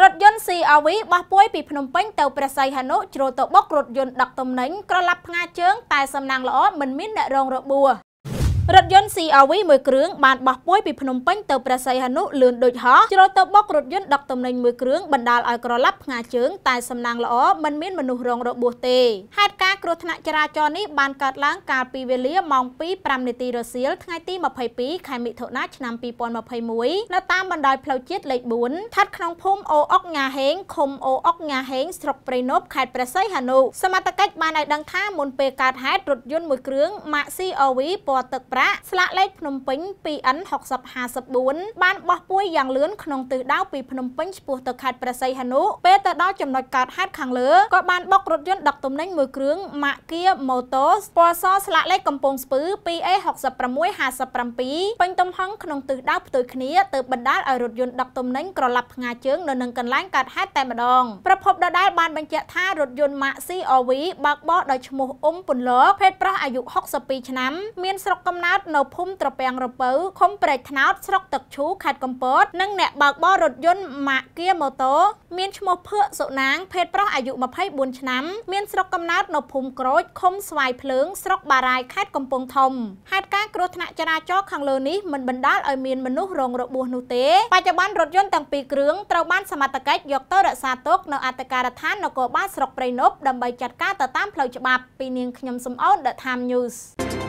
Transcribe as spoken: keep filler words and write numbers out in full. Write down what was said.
รถยนต์ ซี อาร์ วี บោះពួយពីភ្នំពេញទៅព្រះសីហនុជ្រុលទៅបុករថយន្តដឹកទំនិញក្រឡាប់ផ្ងាជើងតែសំណាងល្អមិនមានអ្នករងរបួសរថយន្ត ซี អាร์ វី មួយគ្រឿងបានបោះពួយពីភ្នំពេញទៅព្រះសីហនុលឿនដូចហោះជ្រុលទៅបុករថយន្តដឹកទំនិញមួយគ្រឿងបណ្ដាលឲ្យក្រឡាប់ផ្ងាជើងតែសំណាងល្អមិនមានមនុស្សរងរបួសទេហេតុការណ៍គ្រោះថ្នាក់ចរាចរណ៍នេះបានកើតឡើងកាលពីវេលាម៉ោងពីរ ប្រាំនាទីរសៀលថ្ងៃទីម្ភៃពីរខែមិថុនាឆ្នាំពីរពាន់ម្ភៃមួយនៅតាមបណ្ដោយផ្លូវជាតិលេខបួនស្ថិតក្នុងភូមិអូអុកញ៉ាហេងឃុំអូអុកញ៉ាហេងស្រុកព្រៃនប់ខេត្តព្រះសីហនុសមត្ថកិច្ចបានឲ្យដឹងថាមុនពេលកើតហេតុរថយន្តមួយគ្រឿងម៉ាក ซี អាร์ វី ពណ៌ទឹកប្រាក់ស្លាកលេខភ្នំពេញ ពី អិន หกสิบห้าสิบสี่ បានបោះពួយយ៉ាងលឿនក្នុងទិសដៅពីភ្នំពេញឆ្ពោះទៅខេត្តព្រះសីហនុពេលទៅដល់ចំណុចកើតហេតុខាងលើក៏បានបុករថយន្តដឹកទំនិញមួយគ្រឿងម៉ាក Kia Motors ពណ៌សស្លាកលេខកំពង់ស្ពឺ ពី អេ หกสิบหก ห้าสิบเจ็ด ពេញទំហំក្នុងទិសដៅផ្ទុយគ្នាទៅបណ្ដាលឲ្យរថយន្តដឹកទំនិញក្រឡាប់ផ្ងាជើងនៅនឹងកន្លែងកើតហេតុតែម្ដងប្រភពដដែលបានបញ្ជាក់ថារថយន្តម៉ាក ซี អាร์ វី បើកបរដោយឈ្មោះអ៊ុំពន្លកភេទប្រុសអាយុ หกสิบ ឆ្នាំមានស្រុកកំណើតនៅភូមិត្រពាំងរពៅឃុំព្រែកថ្នោតស្រុកទឹកឈូខេត្តកំពតនិងអ្នកបើកបររថយន្តម៉ាក Kia Motor មានឈ្មោះភឿកសុណាងភេទប្រុសអាយុ ម្ភៃបួន ឆ្នាំមានស្រុកកំណើតនៅភូមិក្រូចឃុំស្វាយភ្លើងស្រុកបារាយខេត្តកំពង់ធំហេតុការណ៍គ្រោះថ្នាក់ចរាចរណ៍ខាងលើនេះមិនបណ្ដាលឲ្យមានមនុស្សរងរបួសនោះទេបច្ចុប្បន្នរថយន្តទាំងពីរគ្រឿងត្រូវបានសមត្ថកិច្ចយកទៅរក្សាទុកនៅអធិការដ្ឋាននគរបាលស្រុកព្រៃនប់ដើម្បីចាត់ការទៅតាមផ្លូវច្បាប់ពីនាងខ្ញុំសំអូន The Time News